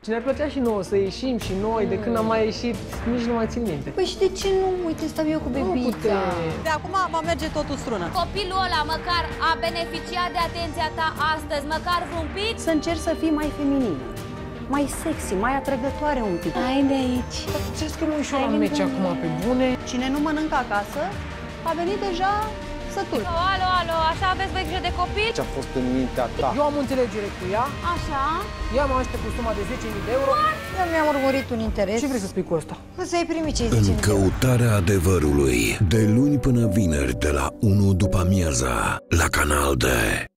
Și ne-ar plăcea și nouă să ieșim și noi, de când am mai ieșit, nici nu mai țin minte. Păi și de ce nu? Uite, stau eu cu bebița. De acum va merge totul strună. Copilul ăla măcar a beneficiat de atenția ta astăzi, măcar vreun pic? Să încerci să fii mai feminină, mai sexy, mai atrăgătoare un pic. Hai de aici. Ce să mă ușor la meci acum, pe bune? Cine nu mănâncă acasă, a venit deja sătul. Alo, alo, așa aveți voi grijă de copii? Ce a fost în mintea ta? Eu am o înțelegere cu ea. Așa? Ea mă aștept cu suma de 10.000 de euro. Eu mi-am urmărit un interes. Ce vrei să spui cu asta? Să-i primi ce În căutarea adevărului, de luni până vineri, de la 1 după amiaza, la Canal D.